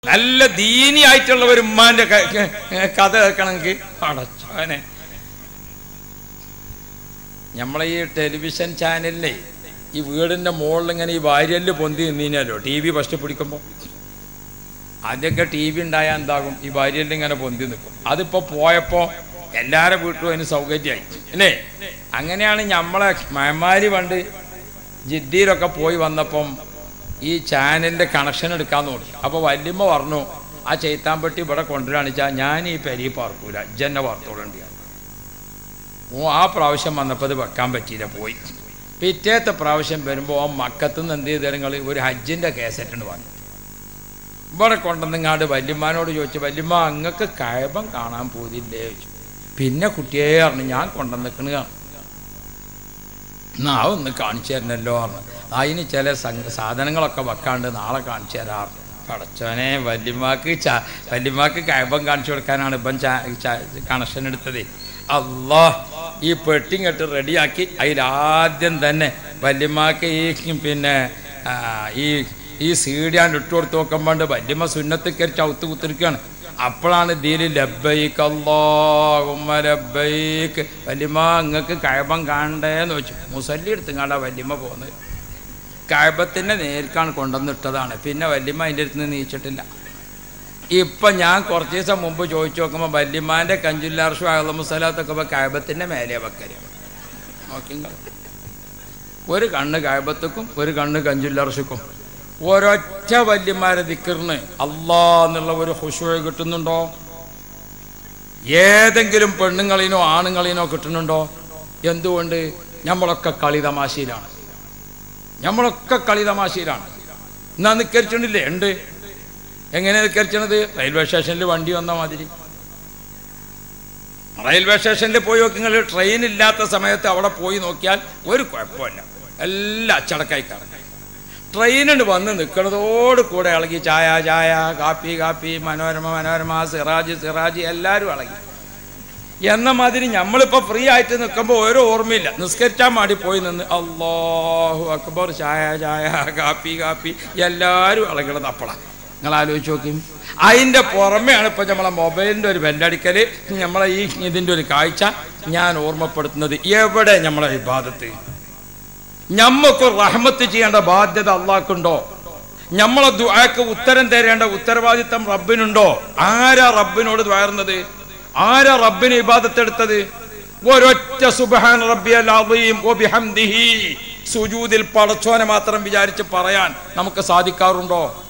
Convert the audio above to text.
നല്ല ദീനിയായിട്ടുള്ള ഒരു ഉമ്മാന്റെ കഥ കേൾക്കണമെങ്കിൽ അടച്ചോനെ. നമ്മളെ ഈ ടെലിവിഷൻ ചാനലിലെ ഈ വീടിൻ്റെ മുകളിൽ ഇങ്ങനെ ഈ വാര്യല് പൊന്തി നിന്നീനല്ലോ ടി വി ഫസ്റ്റ് പിടിക്കുമ്പോൾ. ആദ്യമൊക്കെ ടി വി ഉണ്ടായാൽ എന്താകും, ഈ വാര്യല് ഇങ്ങനെ പൊന്തി നിൽക്കും. അതിപ്പോൾ പോയപ്പോൾ എല്ലാവരുടെ വീട്ടിലും അതിന് സൗകര്യമായി അല്ലേ. അങ്ങനെയാണ് നമ്മളെ മയന്മാരി പണ്ട് ജിദ്ദിയിലൊക്കെ പോയി വന്നപ്പം ഈ ചാനലിൻ്റെ കണക്ഷൻ എടുക്കാൻ നോക്കി. അപ്പോൾ വല്യമ്മ പറഞ്ഞു, ആ ചെയ്ത്താൻപെട്ടി ഇവിടെ കൊണ്ടുവരാണിച്ചാൽ ഞാൻ ഈ പെരി പാർക്കൂല, ഇജ്ജെന്നെ വാർത്തോളുണ്ടിയാണ്. ആ പ്രാവശ്യം വന്നപ്പോൾ അത് വെക്കാൻ പറ്റിയില്ല, പോയി. പിറ്റേത്തെ പ്രാവശ്യം വരുമ്പോൾ ആ മക്കത്തുനിന്ന് എന്ത് ചെയ്തങ്ങൾ ഒരു ഹജ്ജിൻ്റെ കേസറ്റാണ് വാങ്ങി ഇവിടെ കൊണ്ടുവന്നിങ്ങാണ്ട് വല്യമ്മാനോട് ചോദിച്ചു, വല്യമ്മ അങ്ങക്ക് കഅബ കാണാൻ പോതില്ലേ ചോദിച്ചു. പിന്നെ കുട്ടിയെ പറഞ്ഞു, ഞാൻ കൊണ്ടുവന്നിക്കണ് എന്നാ ഒന്ന് കാണിച്ചു തരണല്ലോ പറഞ്ഞു. അതിന് ചില സാധനങ്ങളൊക്കെ വെക്കാണ്ട് നാളെ കാണിച്ചു തരാറ്. പടച്ചോനെ, വല്യമ്മാക്ക് കഅബ കാണിച്ചു കൊടുക്കാനാണ് ഇപ്പം കണക്ഷൻ എടുത്തത്. അല്ലാ, ഈ പെട്ടിങ്ങട്ട് റെഡിയാക്കി അതിലാദ്യം തന്നെ വല്യമ്മക്ക് ഈ സീഡിയാണ്ട് ഇട്ട് കൊടുത്ത് നോക്കുമ്പോണ്ട് വല്യമ്മ സുന്നത്തിക്കരി ചവിത്ത് കുത്തിരിക്കുകയാണ്. അപ്പോഴാണ് ഇതിൽ ലബ്ബൈക്ക് അല്ലാഹുമ്മ ലബ്ബൈക്ക്, വല്യമ്മ നിങ്ങൾക്ക് കഅബ കാണണ്ടേന്ന് വെച്ചു. മുസല്ലി എടുത്തുങ്ങാണ്ടാ വല്യമ്മ പോകുന്നത്. കഅബത്തിൻ്റെ നേർക്കാണ് കൊണ്ടുവന്നിട്ടതാണ്. പിന്നെ വല്യമ്മ അതിൻ്റെ അടുത്ത് നിന്ന് നീച്ചിട്ടില്ല. ഇപ്പം ഞാൻ കുറച്ച് ദിവസം മുമ്പ് ചോദിച്ചു നോക്കുമ്പോൾ വല്യമ്മാൻ്റെ കഞ്ചുല്ലാർഷു അഹ്ലമുസലാത്തൊക്കെ ഇപ്പോൾ കഅബത്തിൻ്റെ മേലെ വെക്കല് നോക്കിങ്ങൾ. ഒരു കണ്ണ് കഅബത്തുക്കും ഒരു കണ്ണ് കഞ്ചുല്ലാർഷുക്കും. ഒരൊറ്റ വല്യമ്മാരെ ദിക്റിന് അല്ലാ എന്നുള്ള ഒരു ഖുശൂഅ് കിട്ടുന്നുണ്ടോ? ഏതെങ്കിലും പെണ്ണുങ്ങളിനോ ആണുങ്ങളിനോ കിട്ടുന്നുണ്ടോ? എന്തുകൊണ്ട്? നമ്മളൊക്കെ കളി തമാശയിലാണ്. എന്നാ നിക്കരിച്ചിട്ടില്ലേ? ഉണ്ട്. എങ്ങനെ നിക്കരിച്ചത്? റെയിൽവേ സ്റ്റേഷനിൽ വണ്ടി വന്ന മാതിരി. റെയിൽവേ സ്റ്റേഷനിൽ പോയി നോക്കിങ്ങൾ, ട്രെയിൻ ഇല്ലാത്ത സമയത്ത് അവിടെ പോയി നോക്കിയാൽ ഒരു കുഴപ്പമില്ല, എല്ലാം അച്ചടക്കായി കാണും. ട്രെയിനിന് വന്ന് നിൽക്കുന്നതോട് കൂടെ ഇളകി ചായ ചായ, കാപ്പി കാപ്പി, മനോരമ മനോരമ, സിറാജ് എല്ലാവരും ഇളകി. എന്ന മാതിരി നമ്മളിപ്പോൾ ഫ്രീ ആയിട്ട് നിൽക്കുമ്പോൾ ഓരോ ഓർമ്മയില്ല. നിസ്കരിച്ചാൽ മാടി പോയി നിന്ന് അല്ലാഹു അക്ബർ, ചായ ചായ, കാപ്പി കാപ്പി, എല്ലാവരും ഇളകണത് അപ്പോഴാണ്. നിങ്ങൾ ആലോചിച്ച് നോക്കി. അതിൻ്റെ പുറമെയാണ് ഇപ്പോൾ നമ്മളെ മൊബൈലിൻ്റെ ഒരു ബെല്ലടിക്കൽ, നമ്മളെ ഇതിൻ്റെ ഒരു കാഴ്ച. ഞാൻ ഓർമ്മപ്പെടുത്തുന്നത്, എവിടെ നമ്മളെ ഇബാദത്ത്? നമുക്ക് റഹ്മത്ത് ചെയ്യേണ്ട ബാധ്യത അള്ളാഹ്ക്കുണ്ടോ? നമ്മളെ ദുആക്ക് ഉത്തരം തരേണ്ട ഉത്തരവാദിത്തം റബ്ബിനുണ്ടോ? ആരാ റബ്ബിനോട് ദ്വാരുന്നത്? ആരാ റബ്ബിന് ഇബാദത്ത് എടുത്തത്? ഒരൊറ്റ സുബ്ഹാന റബ്ബിയൽ അസീം വബിഹംദിഹി സുജൂദിൽ പടച്ചോനെ മാത്രം വിചാരിച്ച് പറയാൻ നമുക്ക് സാധിക്കാറുണ്ടോ?